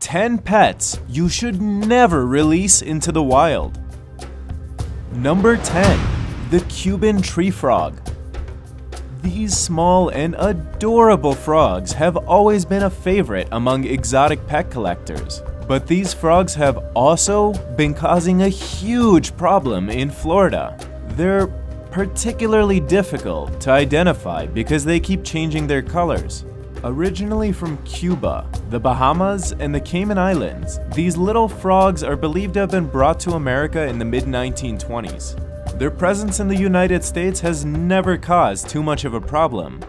10 pets you should never release into the wild. Number 10. The Cuban tree frog. These small and adorable frogs have always been a favorite among exotic pet collectors, but these frogs have also been causing a huge problem in Florida. They're particularly difficult to identify because they keep changing their colors. Originally from Cuba, the Bahamas, and the Cayman Islands, these little frogs are believed to have been brought to America in the mid-1920s. Their presence in the United States has never caused too much of a problem,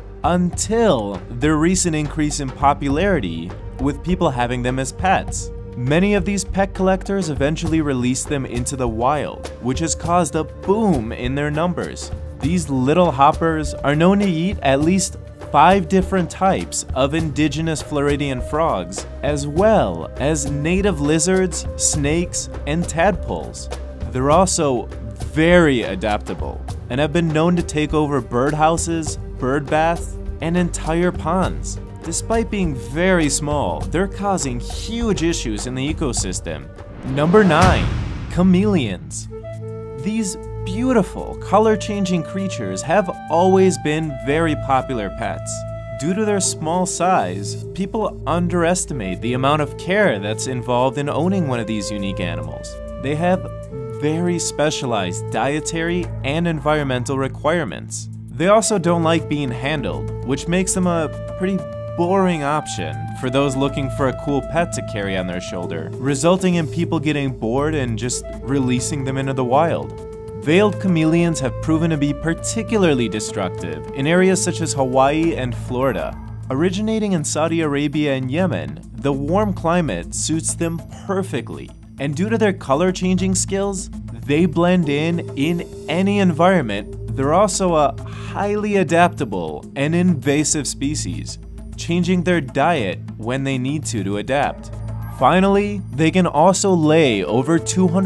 until their recent increase in popularity with people having them as pets. Many of these pet collectors eventually released them into the wild, which has caused a boom in their numbers. These little hoppers are known to eat at least 5 different types of indigenous Floridian frogs, as well as native lizards, snakes, and tadpoles. They're also very adaptable and have been known to take over birdhouses, bird baths, and entire ponds. Despite being very small, they're causing huge issues in the ecosystem. Number 9. Chameleons. These beautiful, color-changing creatures have always been very popular pets. Due to their small size, people underestimate the amount of care that's involved in owning one of these unique animals. They have very specialized dietary and environmental requirements. They also don't like being handled, which makes them a pretty boring option for those looking for a cool pet to carry on their shoulder, resulting in people getting bored and just releasing them into the wild. Veiled chameleons have proven to be particularly destructive in areas such as Hawaii and Florida. Originating in Saudi Arabia and Yemen, the warm climate suits them perfectly, and due to their color-changing skills, they blend in any environment. They're also a highly adaptable and invasive species, changing their diet when they need to adapt. Finally, they can also lay over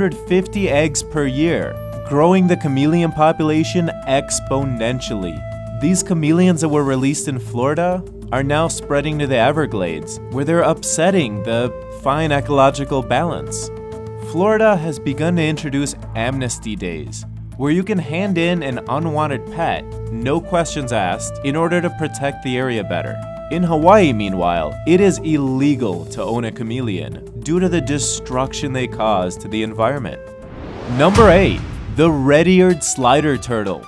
250 eggs per year, growing the chameleon population exponentially. These chameleons that were released in Florida are now spreading to the Everglades, where they're upsetting the fine ecological balance. Florida has begun to introduce amnesty days, where you can hand in an unwanted pet, no questions asked, in order to protect the area better. In Hawaii, meanwhile, it is illegal to own a chameleon due to the destruction they cause to the environment. Number 8. The red-eared slider turtle.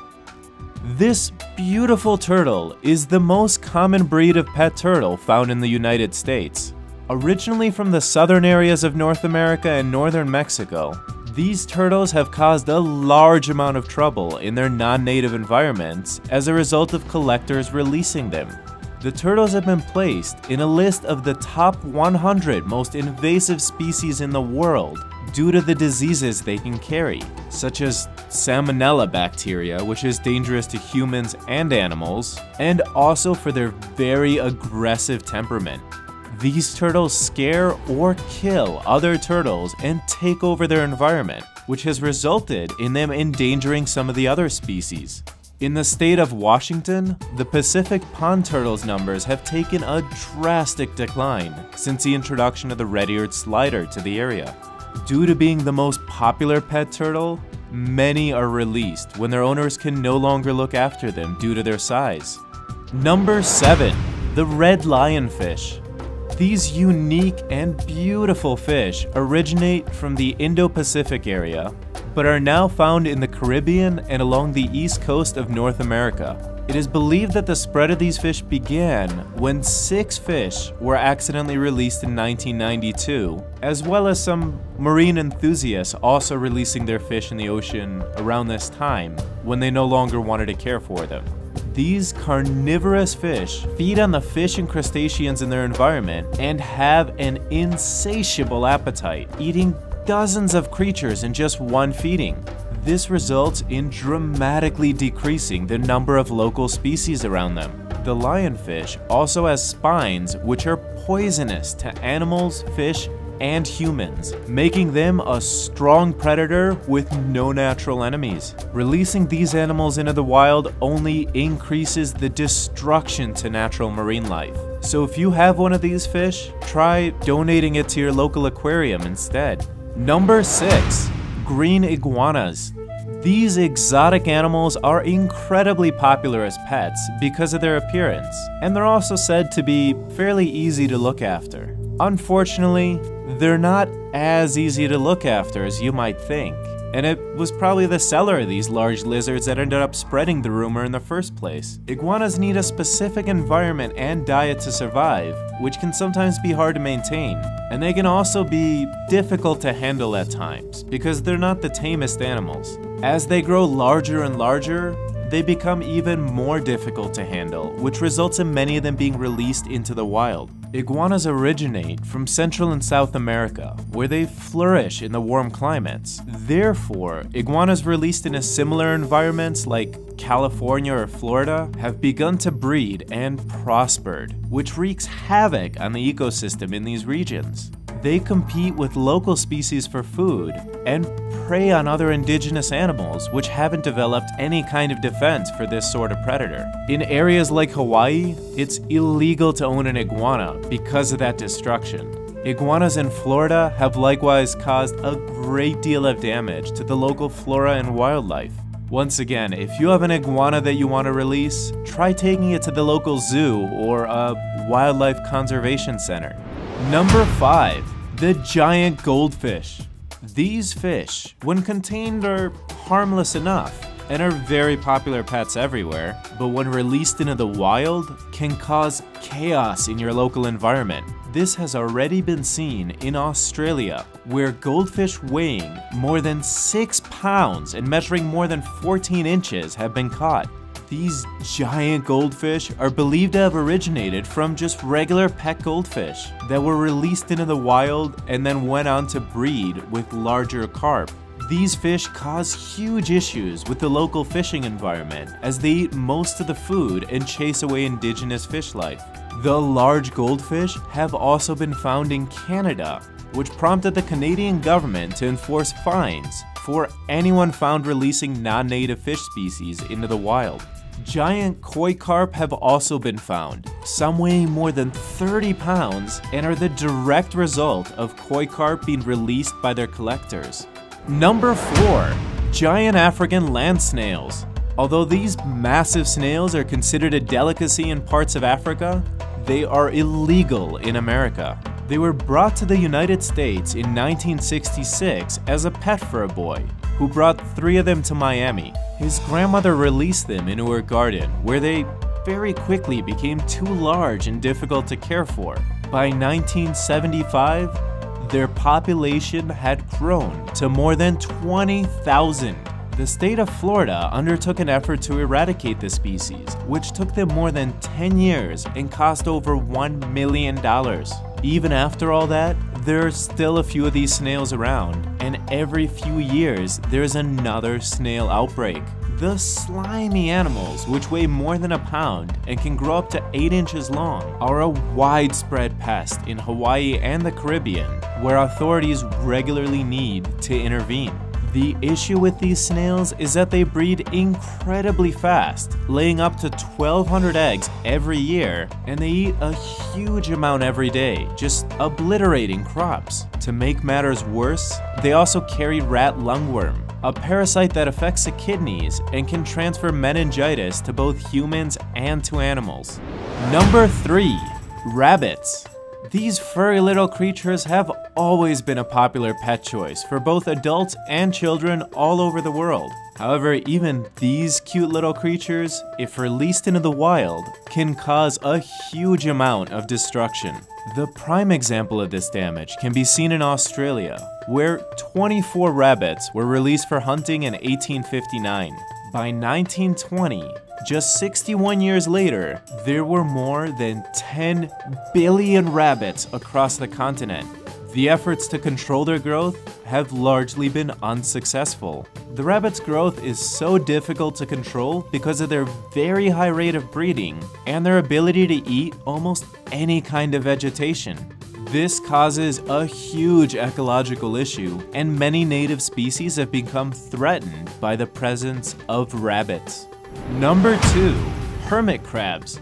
This beautiful turtle is the most common breed of pet turtle found in the United States. Originally from the southern areas of North America and northern Mexico, these turtles have caused a large amount of trouble in their non-native environments as a result of collectors releasing them. The turtles have been placed in a list of the top 100 most invasive species in the world due to the diseases they can carry, such as Salmonella bacteria, which is dangerous to humans and animals, and also for their very aggressive temperament. These turtles scare or kill other turtles and take over their environment, which has resulted in them endangering some of the other species. In the state of Washington, the Pacific pond turtles' numbers have taken a drastic decline since the introduction of the red-eared slider to the area. Due to being the most popular pet turtle, many are released when their owners can no longer look after them due to their size. Number 7. The red lionfish. These unique and beautiful fish originate from the Indo-Pacific area, but are now found in the Caribbean and along the east coast of North America. It is believed that the spread of these fish began when 6 fish were accidentally released in 1992, as well as some marine enthusiasts also releasing their fish in the ocean around this time when they no longer wanted to care for them. These carnivorous fish feed on the fish and crustaceans in their environment and have an insatiable appetite, eating dozens of creatures in just one feeding. This results in dramatically decreasing the number of local species around them. The lionfish also has spines which are poisonous to animals, fish, and humans, making them a strong predator with no natural enemies. Releasing these animals into the wild only increases the destruction to natural marine life. So if you have one of these fish, try donating it to your local aquarium instead. Number 6. Green iguanas. These exotic animals are incredibly popular as pets because of their appearance, and they're also said to be fairly easy to look after. Unfortunately, they're not as easy to look after as you might think, and it was probably the seller of these large lizards that ended up spreading the rumor in the first place. Iguanas need a specific environment and diet to survive, which can sometimes be hard to maintain, and they can also be difficult to handle at times because they're not the tamest animals. As they grow larger and larger, they become even more difficult to handle, which results in many of them being released into the wild. Iguanas originate from Central and South America, where they flourish in the warm climates. Therefore, iguanas released in a similar environments like California or Florida have begun to breed and prospered, which wreaks havoc on the ecosystem in these regions. They compete with local species for food and prey on other indigenous animals which haven't developed any kind of defense for this sort of predator. In areas like Hawaii, it's illegal to own an iguana because of that destruction. Iguanas in Florida have likewise caused a great deal of damage to the local flora and wildlife. Once again, if you have an iguana that you want to release, try taking it to the local zoo or a wildlife conservation center. Number 5. The giant goldfish. These fish, when contained, are harmless enough and are very popular pets everywhere, but when released into the wild, can cause chaos in your local environment. This has already been seen in Australia, where goldfish weighing more than 6 pounds and measuring more than 14 inches have been caught. These giant goldfish are believed to have originated from just regular pet goldfish that were released into the wild and then went on to breed with larger carp. These fish cause huge issues with the local fishing environment as they eat most of the food and chase away indigenous fish life. The large goldfish have also been found in Canada, which prompted the Canadian government to enforce fines for anyone found releasing non-native fish species into the wild. Giant koi carp have also been found, some weighing more than 30 pounds and are the direct result of koi carp being released by their collectors. Number 4. Giant African land snails. Although these massive snails are considered a delicacy in parts of Africa, they are illegal in America. They were brought to the United States in 1966 as a pet for a boy, who brought 3 of them to Miami. His grandmother released them into her garden, where they very quickly became too large and difficult to care for. By 1975, their population had grown to more than 20,000. The state of Florida undertook an effort to eradicate the species, which took them more than 10 years and cost over $1 million. Even after all that, there are still a few of these snails around, and every few years there's another snail outbreak. The slimy animals, which weigh more than a pound and can grow up to 8 inches long, are a widespread pest in Hawaii and the Caribbean, where authorities regularly need to intervene. The issue with these snails is that they breed incredibly fast, laying up to 1,200 eggs every year, and they eat a huge amount every day, just obliterating crops. To make matters worse, they also carry rat lungworm, a parasite that affects the kidneys and can transfer meningitis to both humans and to animals. Number 3. Rabbits. These furry little creatures have always been a popular pet choice for both adults and children all over the world. However, even these cute little creatures, if released into the wild, can cause a huge amount of destruction. The prime example of this damage can be seen in Australia, where 24 rabbits were released for hunting in 1859. By 1920, just 61 years later, there were more than 10 billion rabbits across the continent. The efforts to control their growth have largely been unsuccessful. The rabbits' growth is so difficult to control because of their very high rate of breeding and their ability to eat almost any kind of vegetation. This causes a huge ecological issue, and many native species have become threatened by the presence of rabbits. Number 2. Hermit crabs.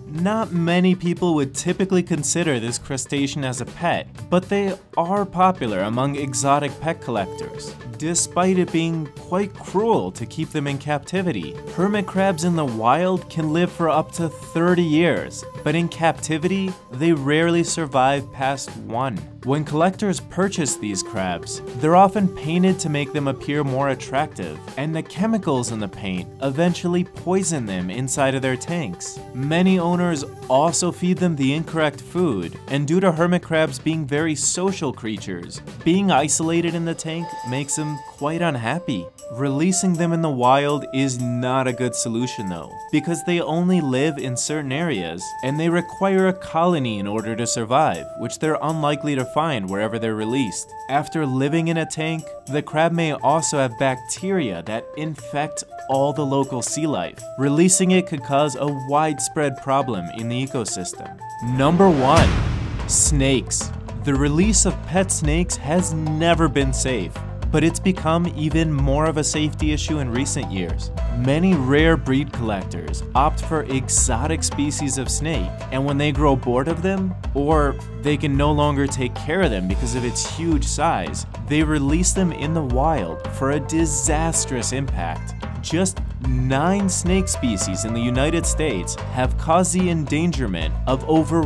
Not many people would typically consider this crustacean as a pet, but they are popular among exotic pet collectors, despite it being quite cruel to keep them in captivity. Hermit crabs in the wild can live for up to 30 years, but in captivity, they rarely survive past 1. When collectors purchase these crabs, they're often painted to make them appear more attractive, and the chemicals in the paint eventually poison them inside of their tanks. Many owners also feed them the incorrect food, and due to hermit crabs being very social creatures, being isolated in the tank makes them quite unhappy. Releasing them in the wild is not a good solution though, because they only live in certain areas, and they require a colony in order to survive, which they're unlikely to find wherever they're released. After living in a tank, the crab may also have bacteria that infect all the local sea life. Releasing it could cause a widespread problem in the ecosystem. Number 1. Snakes. The release of pet snakes has never been safe, but it's become even more of a safety issue in recent years. Many rare breed collectors opt for exotic species of snake, and when they grow bored of them, or they can no longer take care of them because of its huge size, they release them in the wild for a disastrous impact. Just 9 snake species in the United States have caused the endangerment of over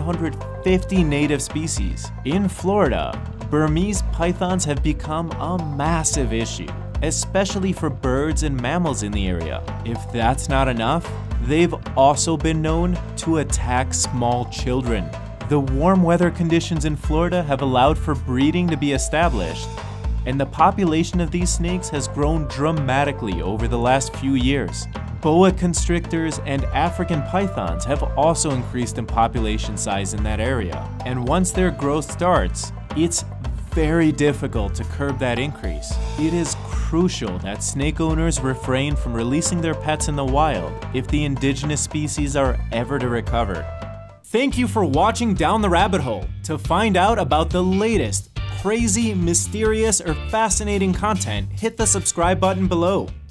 150 native species. In Florida, Burmese pythons have become a massive issue, especially for birds and mammals in the area. If that's not enough, they've also been known to attack small children. The warm weather conditions in Florida have allowed for breeding to be established, and the population of these snakes has grown dramatically over the last few years. Boa constrictors and African pythons have also increased in population size in that area, and once their growth starts, it's very difficult to curb that increase. It is crucial that snake owners refrain from releasing their pets in the wild if the indigenous species are ever to recover. Thank you for watching Down the Rabbit Hole. To find out about the latest crazy, mysterious, or fascinating content, hit the subscribe button below.